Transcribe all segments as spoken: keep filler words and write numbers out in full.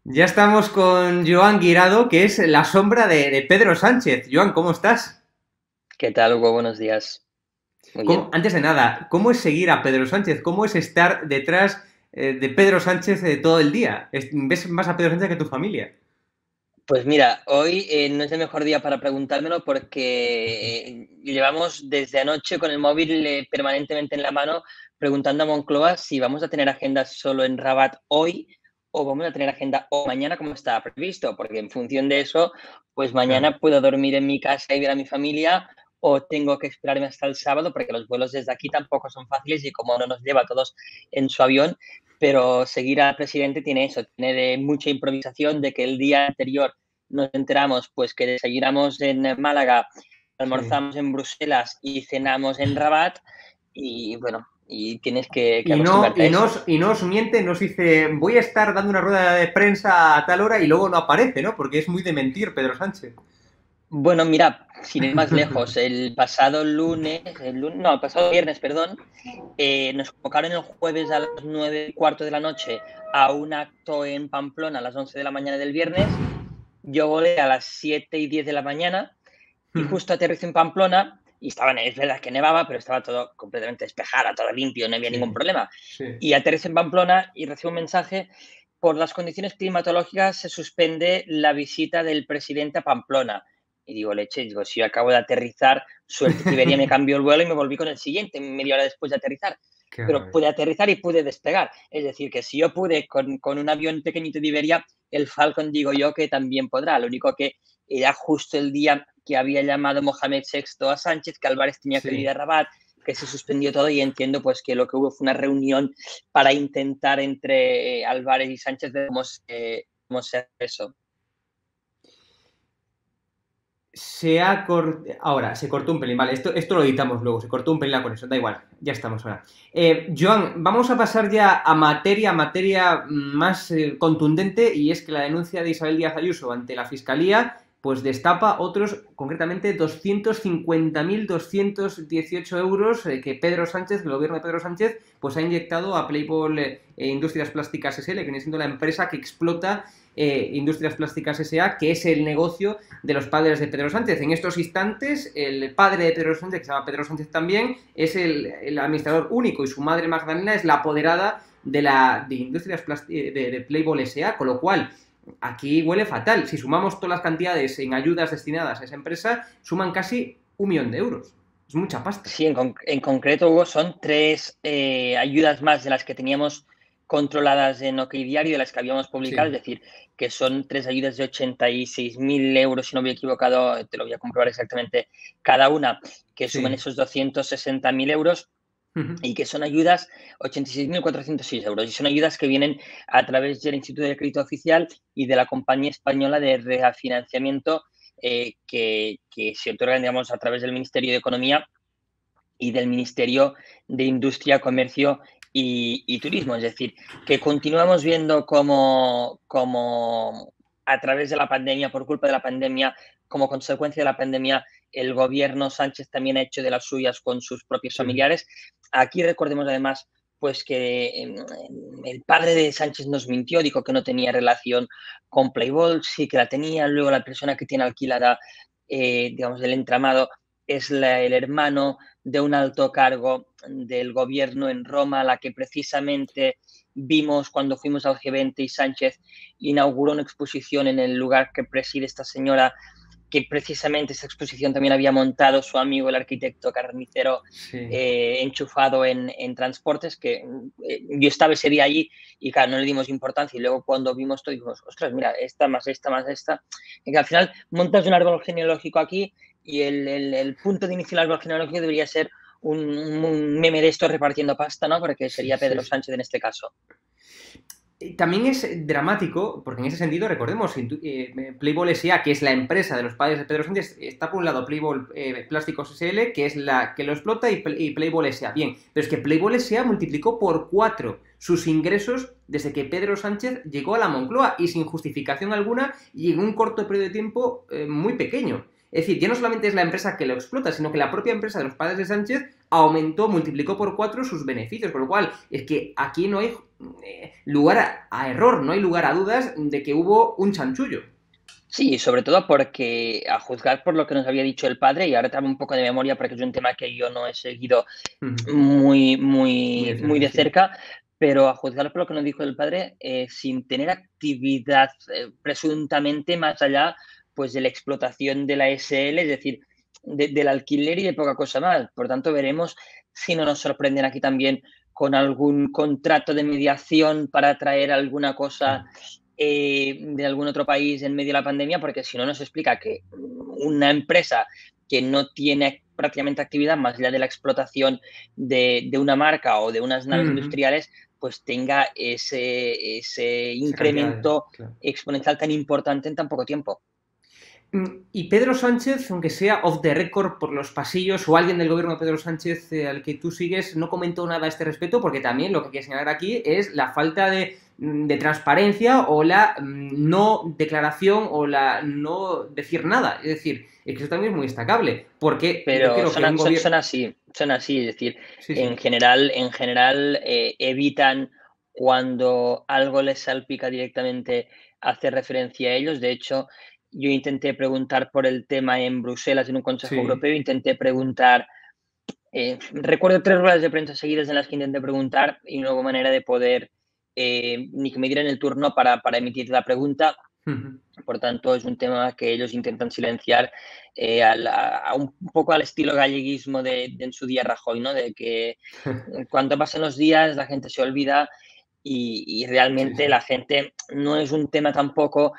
Ya estamos con Joan Guirado, que es la sombra de, de Pedro Sánchez. Joan, ¿cómo estás? ¿Qué tal, Hugo? Buenos días. Muy ¿Cómo- bien. antes de nada, ¿cómo es seguir a Pedro Sánchez? ¿Cómo es estar detrás eh, de Pedro Sánchez eh, todo el día? Es- ¿Ves más a Pedro Sánchez que a tu familia? Pues mira, hoy eh, no es el mejor día para preguntármelo porque eh, llevamos desde anoche con el móvil eh, permanentemente en la mano preguntando a Moncloa si vamos a tener agenda solo en Rabat hoy o vamos a tener agenda o mañana como estaba previsto, porque en función de eso, pues Claro. mañana puedo dormir en mi casa y ver a mi familia o tengo que esperarme hasta el sábado porque los vuelos desde aquí tampoco son fáciles y como no nos lleva a todos en su avión, pero seguir al presidente tiene eso, tiene de mucha improvisación, de que el día anterior nos enteramos pues que desayunamos en Málaga, Sí. almorzamos en Bruselas y cenamos en Rabat y bueno, y tienes que, que Y no, acostumbrarte a y no, eso. os- y no os miente, nos dice, voy a estar dando una rueda de prensa a tal hora y luego no aparece, ¿no? Porque es muy de mentir, Pedro Sánchez. Bueno, mira, sin ir más lejos, el pasado lunes, el lunes no, el pasado viernes, perdón, eh, nos convocaron el jueves a las nueve y cuarto de la noche a un acto en Pamplona a las once de la mañana del viernes. Yo volé a las siete y diez de la mañana y justo aterricé en Pamplona y estaba, es verdad que nevaba, pero estaba todo completamente despejado, todo limpio, no había ningún Sí, problema. sí. Y aterricé en Pamplona y recibo un mensaje, por las condiciones climatológicas se suspende la visita del presidente a Pamplona. Y digo, leche, digo, si yo acabo de aterrizar, suerte que Iberia me cambió el vuelo y me volví con el siguiente, media hora después de aterrizar. Qué Pero rabia. pude aterrizar y pude despegar. Es decir, que si yo pude con, con un avión pequeñito de Iberia, el Falcon digo yo que también podrá. Lo único que era justo el día que había llamado Mohamed sexto a Sánchez, que Álvarez tenía que venir Sí. a Rabat, que se suspendió todo y entiendo pues que lo que hubo fue una reunión para intentar entre eh, Álvarez y Sánchez ver cómo se, cómo se hace eso. Se ha cortado. Ahora, se cortó un pelín. Vale, esto, esto lo editamos luego. Se cortó un pelín la conexión. Da igual. Ya estamos ahora. Eh, Joan, vamos a pasar ya a materia, materia más eh, contundente. Y es que la denuncia de Isabel Díaz Ayuso ante la Fiscalía pues destapa otros, concretamente doscientos cincuenta mil doscientos dieciocho euros eh, que Pedro Sánchez, el gobierno de Pedro Sánchez, pues ha inyectado a Playboy eh, Industrias Plásticas S L, que viene siendo la empresa que explota eh, Industrias Plásticas S A, que es el negocio de los padres de Pedro Sánchez. En estos instantes, el padre de Pedro Sánchez, que se llama Pedro Sánchez también, es el, el administrador único y su madre Magdalena es la apoderada de la de Industrias de, de Playboy S A, con lo cual aquí huele fatal. Si sumamos todas las cantidades en ayudas destinadas a esa empresa, suman casi un millón de euros. Es mucha pasta. Sí, en, con en concreto, Hugo, son tres eh, ayudas más de las que teníamos controladas en OK Diario, de las que habíamos publicado, es Sí, decir, que son tres ayudas de ochenta y seis mil euros, si no me he equivocado, te lo voy a comprobar exactamente cada una, que suman sí. esos doscientos sesenta mil euros y que son ayudas ochenta y seis mil cuatrocientos seis euros. Y son ayudas que vienen a través del Instituto de Crédito Oficial y de la Compañía Española de Refinanciamiento eh, que, que se otorgan, digamos, a través del Ministerio de Economía y del Ministerio de Industria, Comercio y, y Turismo. Es decir, que continuamos viendo como, como a través de la pandemia, por culpa de la pandemia, como consecuencia de la pandemia, el gobierno Sánchez también ha hecho de las suyas con sus propios Sí. familiares. Aquí recordemos además pues que eh, el padre de Sánchez nos mintió, dijo que no tenía relación con Playboy, sí que la tenía, luego la persona que tiene alquilada, eh, digamos, el entramado es la, el hermano de un alto cargo del gobierno en Roma, la que precisamente vimos cuando fuimos al G veinte y Sánchez inauguró una exposición en el lugar que preside esta señora, que precisamente esa exposición también había montado su amigo, el arquitecto carnicero, Sí. eh, enchufado en, en, transportes, que eh, yo estaba ese día allí y claro, no le dimos importancia y luego cuando vimos todo dijimos, ostras, mira, esta más esta más esta, y que al final montas un árbol genealógico aquí y el, el, el punto de inicio del árbol genealógico debería ser un, un, meme de esto repartiendo pasta, ¿no? Porque Sí, sería sí, Pedro sí. Sánchez en este caso. También es dramático, porque en ese sentido, recordemos, eh, Playboy S A, que es la empresa de los padres de Pedro Sánchez, está por un lado Playboy eh, Plásticos S L, que es la que lo explota, y, y Playboy S A. Bien, pero es que Playboy S A multiplicó por cuatro sus ingresos desde que Pedro Sánchez llegó a la Moncloa y sin justificación alguna y en un corto periodo de tiempo eh, muy pequeño. Es decir, ya no solamente es la empresa que lo explota, sino que la propia empresa de los padres de Sánchez aumentó, multiplicó por cuatro sus beneficios, con lo cual es que aquí no hay eh, lugar a, a error, no hay lugar a dudas de que hubo un chanchullo. Sí, sobre todo porque a juzgar por lo que nos había dicho el padre, y ahora traigo un poco de memoria porque es un tema que yo no he seguido Ujú. muy, Muy muy, de muy cerca, de sí. cerca, pero a juzgar por lo que nos dijo el padre, eh, sin tener actividad eh, presuntamente más allá pues de la explotación de la S L, es decir, de- del alquiler y de poca cosa más. Por tanto, veremos si no nos sorprenden aquí también con algún contrato de mediación para traer alguna cosa Claro. eh, de algún otro país en medio de la pandemia, porque si no nos explica que una empresa que no tiene prácticamente actividad más allá de la explotación de, de una marca o de unas naves Ujú. industriales, pues tenga ese, ese Esa cantidad de... incremento Claro. exponencial tan importante en tan poco tiempo. Mm, Y Pedro Sánchez, aunque sea off the record por los pasillos o alguien del gobierno de Pedro Sánchez eh, al que tú sigues, no comentó nada a este respecto porque también lo que hay que señalar aquí es la falta de, mm, de transparencia o la mm, no declaración o la no decir nada. Es decir, es que eso también es muy destacable porque yo Pero creo que son, un son, gobierno... son así, son así, es decir, Sí, en sí. general, en general eh, evitan cuando algo les salpica directamente hacer referencia a ellos. De hecho, yo intenté preguntar por el tema en Bruselas en un Consejo Sí. Europeo, intenté preguntar, eh, recuerdo tres ruedas de prensa seguidas en las que intenté preguntar y no hubo manera de poder eh, ni que me dieran el turno para, para emitir la pregunta. Ujú. Por tanto, es un tema que ellos intentan silenciar eh, a, la, a un, un, poco al estilo galleguismo de, de en su día Rajoy, ¿no? De que cuando pasan los días la gente se olvida y, y Sí, realmente sí. la gente no es un tema tampoco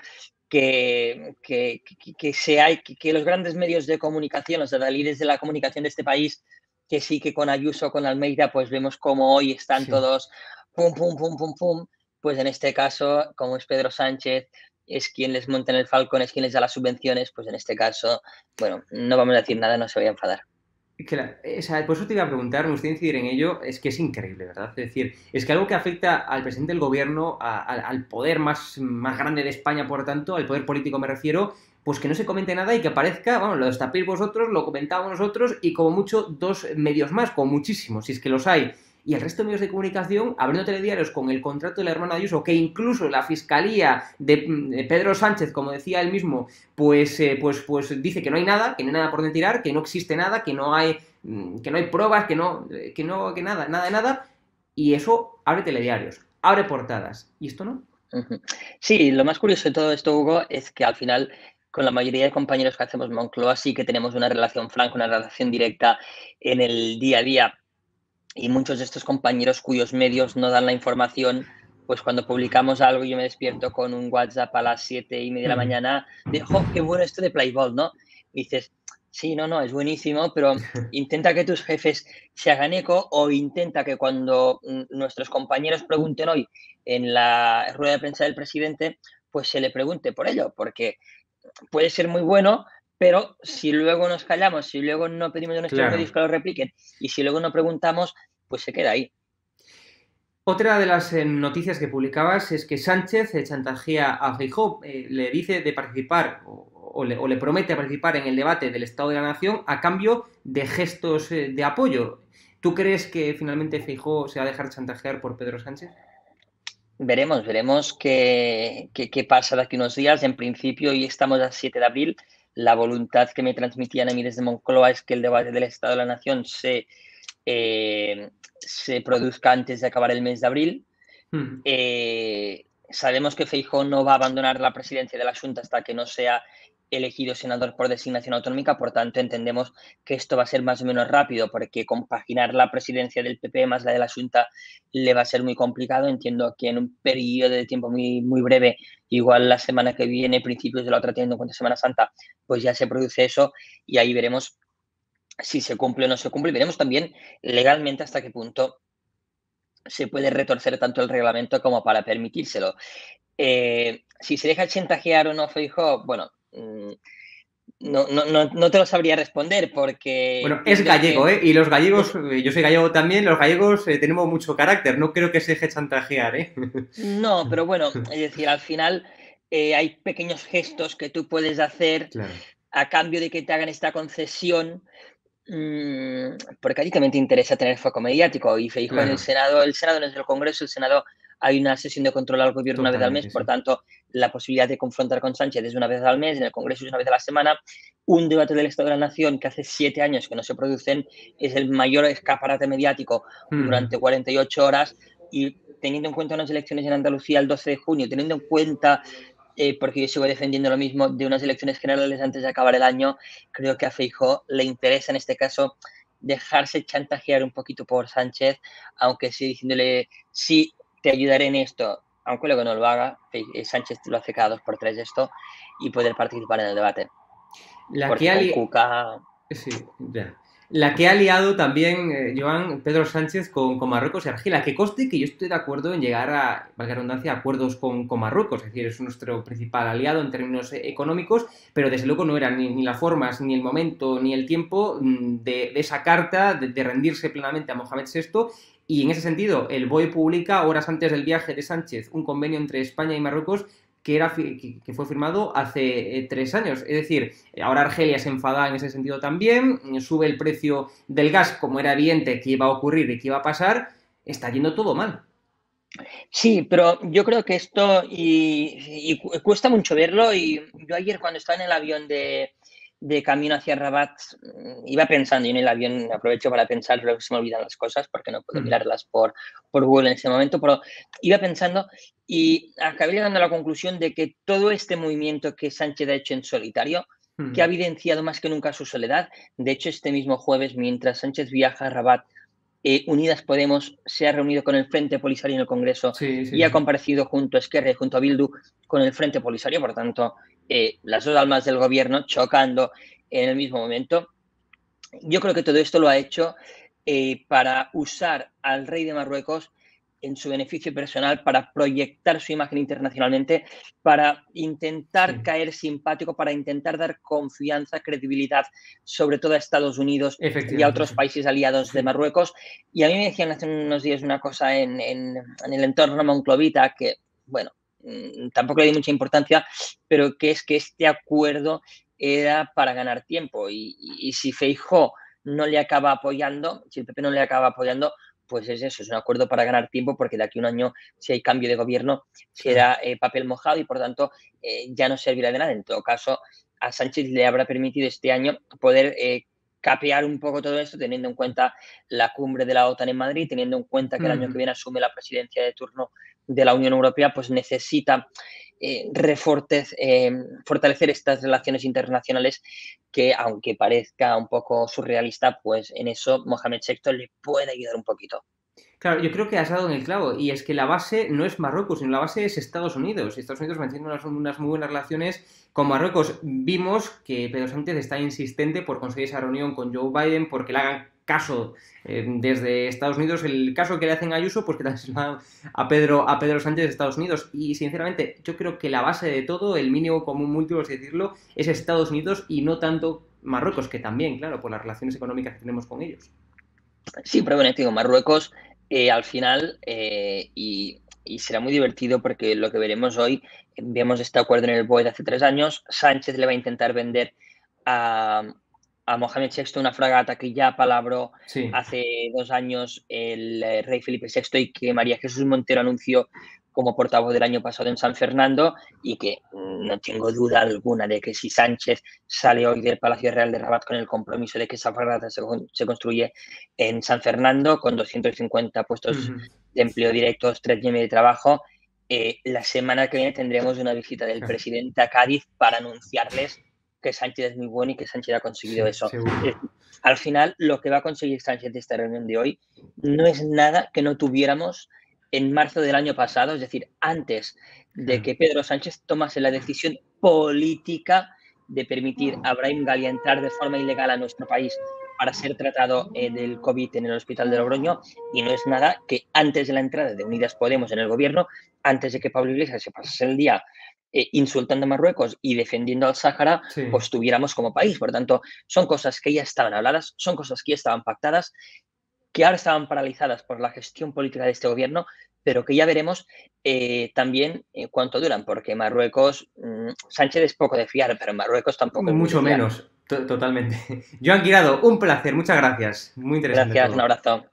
que, que, que, que sea, que, que los grandes medios de comunicación, los adalides de la comunicación de este país, que sí que con Ayuso, con Almeida, pues vemos como hoy están Sí. todos pum, pum, pum, pum, pum, pues en este caso, como es Pedro Sánchez, es quien les monta en el Falcon, es quien les da las subvenciones, pues en este caso, bueno, no vamos a decir nada, no se vaya a enfadar. Que la- o sea, por eso te iba a preguntar, me gustaría incidir en ello, es que es increíble, ¿verdad? Es decir, es que algo que afecta al presidente del gobierno, a- a- al poder más, más grande de España, por tanto, al poder político me refiero, pues que no se comente nada y que aparezca, bueno, lo destapéis vosotros, lo comentamos nosotros y como mucho dos medios más, como muchísimos, si es que los hay. Y el resto de medios de comunicación abriendo telediarios con el contrato de la hermana Ayuso, que incluso la fiscalía de, de Pedro Sánchez, como decía él mismo, pues, eh, pues, pues dice que no hay nada, que no hay nada por donde tirar, que no existe nada, que no hay, que no hay pruebas, que no, que no, que nada, nada de nada, y eso abre telediarios, abre portadas, y esto no. Ujú. Sí, lo más curioso de todo esto, Hugo, es que al final, con la mayoría de compañeros que hacemos Moncloa, sí que tenemos una relación franca, una relación directa en el día a día. Y muchos de estos compañeros cuyos medios no dan la información, pues cuando publicamos algo, yo me despierto con un WhatsApp a las siete y media de la mañana de, ¡jo, qué bueno esto de Playboy!, ¿no? Y dices, sí, no, no, es buenísimo, pero intenta que tus jefes se hagan eco o intenta que cuando mm, nuestros compañeros pregunten hoy en la rueda de prensa del presidente, pues se le pregunte por ello, porque puede ser muy bueno, pero si luego nos callamos, si luego no pedimos a nuestros Claro. medios que lo repliquen y si luego no preguntamos, pues se queda ahí. Otra de las eh, noticias que publicabas es que Sánchez eh, chantajea a Feijóo, eh, le dice de participar o, o, le, o, le, promete participar en el debate del Estado de la Nación a cambio de gestos eh, de apoyo. ¿Tú crees que finalmente Feijóo se va a dejar chantajear por Pedro Sánchez? Veremos, veremos qué, qué, qué pasa de aquí unos días. En principio, hoy estamos a siete de abril. La voluntad que me transmitían a mí desde Moncloa es que el debate del Estado de la Nación se, eh, se produzca antes de acabar el mes de abril. Hmm. Eh, sabemos que Feijóo no va a abandonar la presidencia de la Junta hasta que no sea elegido senador por designación autonómica, por tanto entendemos que esto va a ser más o menos rápido porque compaginar la presidencia del P P más la de la Junta le va a ser muy complicado. Entiendo que en un periodo de tiempo muy, muy breve, igual la semana que viene, principios de la otra, teniendo en cuenta Semana Santa, pues ya se produce eso y ahí veremos si se cumple o no se cumple y veremos también legalmente hasta qué punto se puede retorcer tanto el reglamento como para permitírselo. Eh, si se deja chantajear o no Feijóo, bueno, mmm, no, no, no, no, te lo sabría responder porque Bueno, es entiendo gallego, que ¿eh? Y los gallegos, es, yo soy gallego también, los gallegos eh, tenemos mucho carácter, no creo que se deje chantajear, ¿eh? no, pero bueno, es decir, al final eh, hay pequeños gestos que tú puedes hacer Claro. a cambio de que te hagan esta concesión, mmm, porque a ti también te interesa tener foco mediático. Y Feijóo en el Claro, Senado, el Senado no es el Congreso, el Senado hay una sesión de control al gobierno una vez al mes, totalmente, por sí. tanto, la posibilidad de confrontar con Sánchez es una vez al mes, en el Congreso es una vez a la semana. Un debate del Estado de la Nación que hace siete años que no se producen es el mayor escaparate mediático Ujú. durante cuarenta y ocho horas, y teniendo en cuenta unas elecciones en Andalucía el doce de junio, teniendo en cuenta, eh, porque yo sigo defendiendo lo mismo, de unas elecciones generales antes de acabar el año, creo que a Feijóo le interesa en este caso dejarse chantajear un poquito por Sánchez, aunque sí diciéndole, sí, te ayudaré en esto, aunque luego no lo haga, Sánchez lo hace cada dos por tres esto, y poder participar en el debate. La que Porque ha con li- Cuca, Sí, ya. La que ha liado también, eh, Joan, Pedro Sánchez con, con Marruecos y Argelia. Que conste que yo estoy de acuerdo en llegar a, valga la redundancia, acuerdos con, con Marruecos. Es decir, es nuestro principal aliado en términos eh, económicos, pero desde luego no eran ni, ni las formas, ni el momento, ni el tiempo mm, de, de esa carta, de, de rendirse plenamente a Mohamed sexto. Y en ese sentido, el B O E publica, horas antes del viaje de Sánchez, un convenio entre España y Marruecos que, era, que, que fue firmado hace eh, tres años. Es decir, ahora Argelia se enfada en ese sentido también, sube el precio del gas, como era evidente que iba a ocurrir y que iba a pasar, está yendo todo mal. sí, pero yo creo que esto y, y cuesta mucho verlo. Y yo ayer cuando estaba en el avión de, de camino hacia Rabat, iba pensando, y en el avión aprovecho para pensar, luego se me olvidan las cosas porque no puedo Mm. mirarlas por, por Google en ese momento, pero iba pensando y acabé llegando a la conclusión de que todo este movimiento que Sánchez ha hecho en solitario, que ha Mm. evidenciado más que nunca su soledad. De hecho, este mismo jueves, mientras Sánchez viaja a Rabat, eh, Unidas Podemos se ha reunido con el Frente Polisario en el Congreso Sí, sí, y ha sí. comparecido junto a Esquerra y junto a Bildu con el Frente Polisario. Por tanto, eh, las dos almas del gobierno chocando en el mismo momento. Yo creo que todo esto lo ha hecho eh, para usar al rey de Marruecos en su beneficio personal, para proyectar su imagen internacionalmente, para intentar Sí, caer simpático, para intentar dar confianza, credibilidad, sobre todo a Estados Unidos y a efectivamente, otros sí. países aliados de Sí. Marruecos. Y a mí me decían hace unos días una cosa en, en, en el entorno monclovita que, bueno, mmm, tampoco le di mucha importancia, pero que es que este acuerdo era para ganar tiempo. Y, y, y si Feijóo no le acaba apoyando, si el P P no le acaba apoyando, pues es eso, es un acuerdo para ganar tiempo, porque de aquí a un año, si hay cambio de gobierno, Claro. será eh, papel mojado y por tanto eh, ya no servirá de nada. En todo caso, a Sánchez le habrá permitido este año poder eh, capear un poco todo esto, teniendo en cuenta la cumbre de la OTAN en Madrid, teniendo en cuenta que el año que Mm. viene asume la presidencia de turno de la Unión Europea, pues necesita eh, refortez, eh, fortalecer estas relaciones internacionales que, aunque parezca un poco surrealista, pues en eso Mohamed sexto le puede ayudar un poquito. Claro, yo creo que has dado en el clavo, y es que la base no es Marruecos, sino la base es Estados Unidos. Y Estados Unidos mantiene unas, unas muy buenas relaciones con Marruecos. Vimos que Pedro Sánchez está insistente por conseguir esa reunión con Joe Biden, porque le hagan caso eh, desde Estados Unidos, el caso que le hacen a Ayuso, pues que también se lo hagan a Pedro, a Pedro Sánchez de Estados Unidos. Y sinceramente, yo creo que la base de todo, el mínimo común múltiplo, es decirlo, es Estados Unidos y no tanto Marruecos, que también, claro, por las relaciones económicas que tenemos con ellos. Sí, pero bueno, digo, Marruecos eh, al final, eh, y, y, será muy divertido porque lo que veremos hoy, vemos este acuerdo en el B O E de hace tres años, Sánchez le va a intentar vender a, a Mohamed sexto una fragata que ya palabró Sí. hace dos años el eh, rey Felipe sexto y que María Jesús Montero anunció como portavoz del año pasado en San Fernando, y que mm, no tengo duda alguna de que si Sánchez sale hoy del Palacio Real de Rabat con el compromiso de que esa fragata se, se construye en San Fernando con doscientos cincuenta puestos Uh-huh. de empleo directos, tres y medio de trabajo, eh, la semana que viene tendremos una visita del Claro. presidente a Cádiz para anunciarles que Sánchez es muy bueno y que Sánchez ha conseguido Sí, eso. seguro. Es decir, al final, lo que va a conseguir Sánchez de esta reunión de hoy no es nada que no tuviéramos en marzo del año pasado, es decir, antes de Claro. que Pedro Sánchez tomase la decisión política de permitir a Brahim Gali entrar de forma ilegal a nuestro país para ser tratado eh, del COVID en el hospital de Logroño, y no es nada que antes de la entrada de Unidas Podemos en el gobierno, antes de que Pablo Iglesias se pasase el día eh, insultando a Marruecos y defendiendo al Sáhara, Sí. pues tuviéramos como país. Por tanto, son cosas que ya estaban habladas, son cosas que ya estaban pactadas, que ahora estaban paralizadas por la gestión política de este gobierno, pero que ya veremos eh, también eh, cuánto duran, porque Marruecos, mmm, Sánchez es poco de fiar, pero Marruecos tampoco es muy de Mucho fiar. menos, totalmente. Joan Guirado, un placer, muchas gracias. Muy interesante Gracias, un todo. abrazo.